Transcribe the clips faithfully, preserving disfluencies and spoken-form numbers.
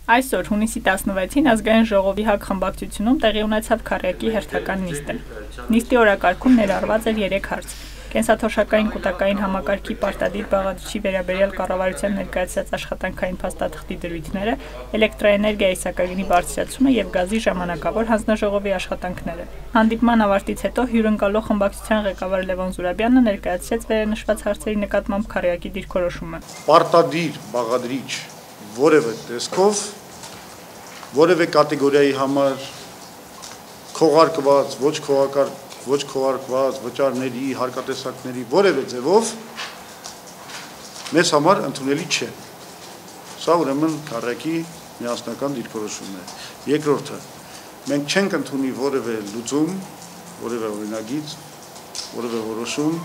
Այսօր հունիսի տասնվեցին ազգային ժողովի ՀԱԿ խմբակցությունում տեղի ունեցավ քառյակի հերթական նիստը։ Նիստի օրակարգում ներառված էր երեք հարց. կենսաթոշակային կուտակային համակարգի պարտադիր բաղադրիչի վերաբերյալ կառավարության ներկայացրած աշխատանքային փաստաթղթի դրույթները, էլեկտրաէներգիայի սակագնի բարձրացումը եւ գազի ժամանակավոր հանձնաժողովի աշխատանքները։ Հանդիպման ավարտից հետո հյուրընկալող խմբակցության ղեկավար Լևոն Զուրաբյանը ներկայացրեց վերնշված հարցերի նկատմամբ քառյակի դիրքորոշումը։ Պարտադիր բաղադրիչ որևէ տեսքով, որևէ կատեգորիայի համար քողարկված, ոչ քողարկված, ոչ քողարկված վճարների, հարկատեսակների որևէ ձևով մեզ համար ընդունելի չէ։ Սա ուրեմն քառյակի միասնական դիրքորոշումն է։ Երկրորդը, մենք չենք ընդունի որևէ լուծում, որևէ օրինագիծ, որևէ որոշում,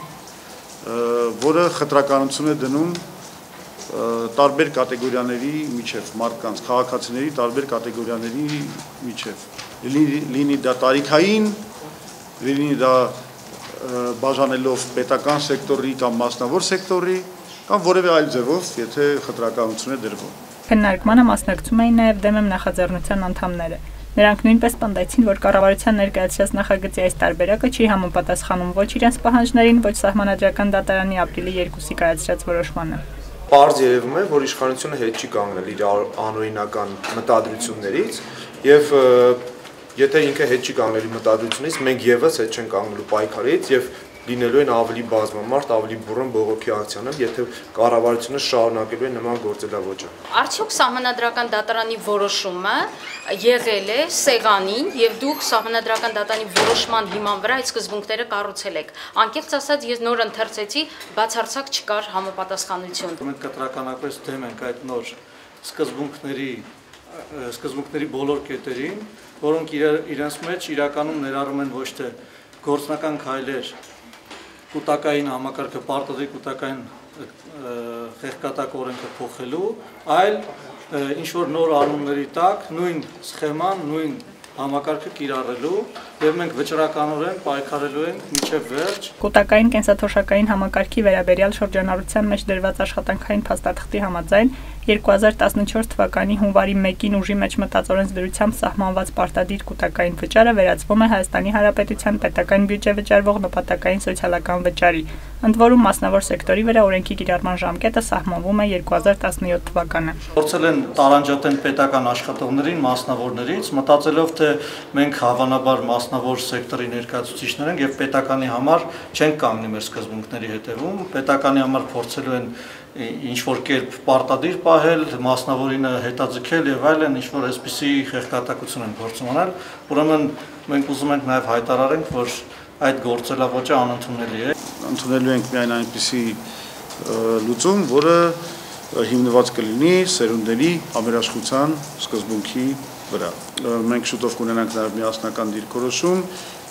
որը խտրականություն է դնում տարբեր կատեգորիաների միջև, մարդկանց, քաղաքացիների տարբեր կատեգորիաների միջև, լինի դա տարիքային, լինի դա բաժանելով պետական սեկտորի կամ մասնավոր սեկտորի, կամ որևէ այլ ձևով, եթե խտրականություն է դրվում։ Քննարկմանը մասնակցում էին նաև դեմ նախաձեռնության անդամները։ Նրանք նույնպես պնդեցին, որ կառավարության ներկայացրած նախագծի այս տարբերակը չի համապատասխանում ոչ իրենց պահանջներին, ոչ Սահմանադրական դատարանի ապրիլի երկուսի կայացրած որոշմանը։ Պարզ երևում է, որ իշխանությունը հետ չի կանգնել իր անօրինական մտադրություններից եւ եթե ինքը հետ չի կանգնելու մտադրությունից, մենք եւս հետ չենք կանգնելու պայքարից եւ լինելու են ավելի բազմամարդ, ավելի բուռն բողոքի ակցիաներ, եթե կառավարությունը շարունակելու է նման գործելավոճը։ Արդյոք Սահմանադրական դատարանի որոշումը եղել է սեղանին եւ դուք Սահմանադրական դատարանի որոշման հիման վրա այդ սկզբունքները կառուցել եք։ Անկեղծ ասած, ես նոր ընթերցեցի, բացարձակ չկար համապատասխանություն։ Մենք կտրականապես դեմ ենք այդ նոր սկզբունքների սկզբունքների բոլոր կետերին, որոնք իրենց մեջ իրականում ներառում են ոչ թե գործնական քայլեր կուտակային համակարգը պարտադիր կուտակային խեղկատակ օրենքը փոխելու, այլ ինչ-որ նոր անունների տակ նույն սխեման, նույն համակարգը կիրառելու եւ մենք վճռականորեն պայքարելու ենք մինչեւ վերջ։ Կուտակային կենսաթոշակային համակարգի վերաբերյալ շրջանառության մեջ դրված աշխատանքային փաստաթղթի համաձայն երկու հազար տասնչորս թվականի հունվարի մեկին ուժի մեջ մտած օրենսդրությամբ սահմանված պարտադիր կուտակային վճարը վերածվում է Հայաստանի Հանրապետության պետական բյուջե վճարվող նպատակային սոցիալական վճարի։ Ընդ որում մասնավոր սեկտորի վրա օրենքի կիրառման ժամկետը սահմանվում է երկու հազար տասնյոթ թվականը։ Փորձել են տարանջատել պետական աշխատողներին, մասնավորներից, մտածելով թե մենք հավանաբար մասնավոր սեկտորի ներկայացուցիչներ ենք եւ պետականի համար չենք կանգնի մեր սկզբունքների հետևում, պետականի համար փորձելու են ինչ-որ կերպ պարտադիր պահել, մասնավորինը հետաձգել եւ այլն, ինչ-որ այսպիսի խեղկատակություն են փորձում անել, ուրեմն մենք ուզում ենք նաեւ հայտարարենք, որ այդ գործելավոճը անընդունելի է։ Ընդունելու ենք միայն այնպիսի լուծում, որը հիմնված կլինի սերունդների համերաշխության սկզբունքի վրա։ Մենք շուտով կունենանք նաեւ միասնական դիրքորոշում,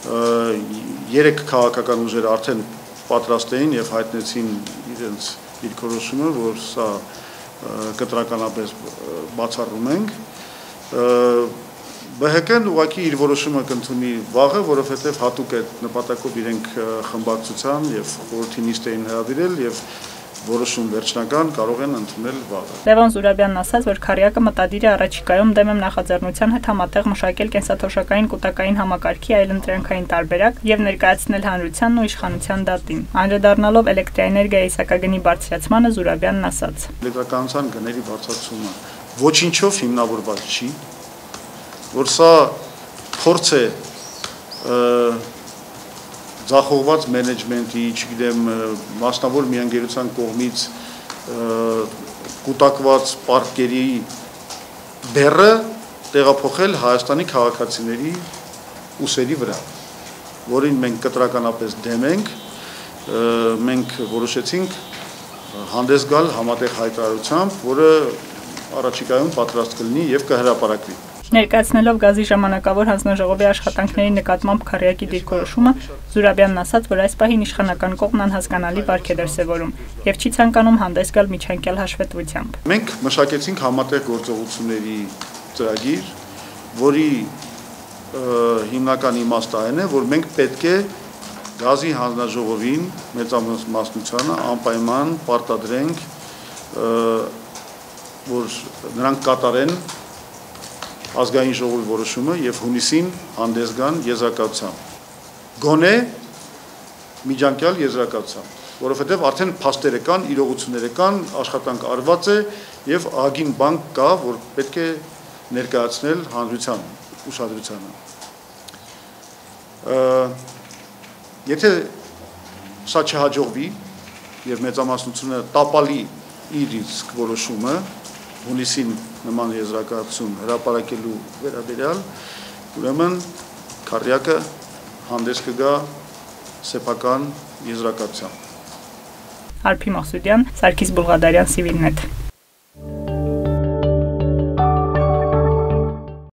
երեք քաղաքական ուժեր արդեն պատրաստ էին եւ հայտնեցին իրենց դիրքորոշումը, որ սա կտրականապես բացառում ենք։ Բ Հ Կ-ն ուղղակի իր որոշումը կընդունի վաղը, որովհետև հատուկ այդ նպատակով իրենք խմբակցության եւ խորհրդի նիստ էին հրավիրել եւ որոշում վերջնական կարող են ընդունել վաղը։ Լևոն Զուրաբյանն ասաց, որ քառյակը մտադիր է առաջիկայում դեմ նախաձեռնության հետ համատեղ մշակել կենսաթոշակային կուտակային համակարգի այլընտրանքային տարբերակ եւ ներկայացնել հանրությանն ու իշխանության դատին։ Անդրադառնալով էլեկտրաէներգիայի սակագնի բարձրացմանը Զուրաբյանն ասաց. Էլեկտրականության գների բարձրացումը ոչինչով հիմնավորված չի, որ սա փորձ է ձախողված մենեջմենտի, չգիտեմ, մասնավոր մի ընկերության կողմից կուտակված պարկերի բեռը տեղափոխել Հայաստանի քաղաքացիների ուսերի վրա, որին մենք կտրականապես դեմ ենք, մենք որոշեցինք հանդես գալ համատեղ հայտարարությամբ, որը առաջիկայում պատրաստ կլինի եւ կհրապարակվի։ Ներկայացնելով գազի ժամանակավոր հանձնաժողովի աշխատանքների նկատմամբ քառյակի դիրքորոշումը, Զուրաբյանն ասաց, որ այս պահին իշխանական կողմն անհասկանալի վարք է դրսևորում եւ չի ցանկանում հանդես գալ միջանկյալ հաշվետվությամբ։ Մենք մշակեցինք համատեղ գործողությունների ծրագիր, որի հիմնական իմաստը այն է, որ մենք պետք է գազի հանձնաժողովին մեծամասնությանը անպայման պարտադրենք, որ նրանք կատարեն ազգային ժողովի որոշումը եւ հունիսին հանդես գան եզրակացությամբ։ Գոնե միջանկյալ եզրակացությամբ, որովհետեւ արդեն փաստերը կան, իրողությունները կան, աշխատանք արված է եւ ագին բանկ կա, որ պետք է ներկայացնել հանրության ուշադրությանը։ Եթե սա չհաջողվի եւ մեծամասնությունը տապալի իր իսկ որոշումը հունիսին նման եզրակացություն հրապարակելու վերաբերյալ, ուրեմն քարյակը հանդես կգա սեփական եզրակացությամբ։ Արփի Մախսուդյան, Սարգիս Բուլղադարյան, Civilnet։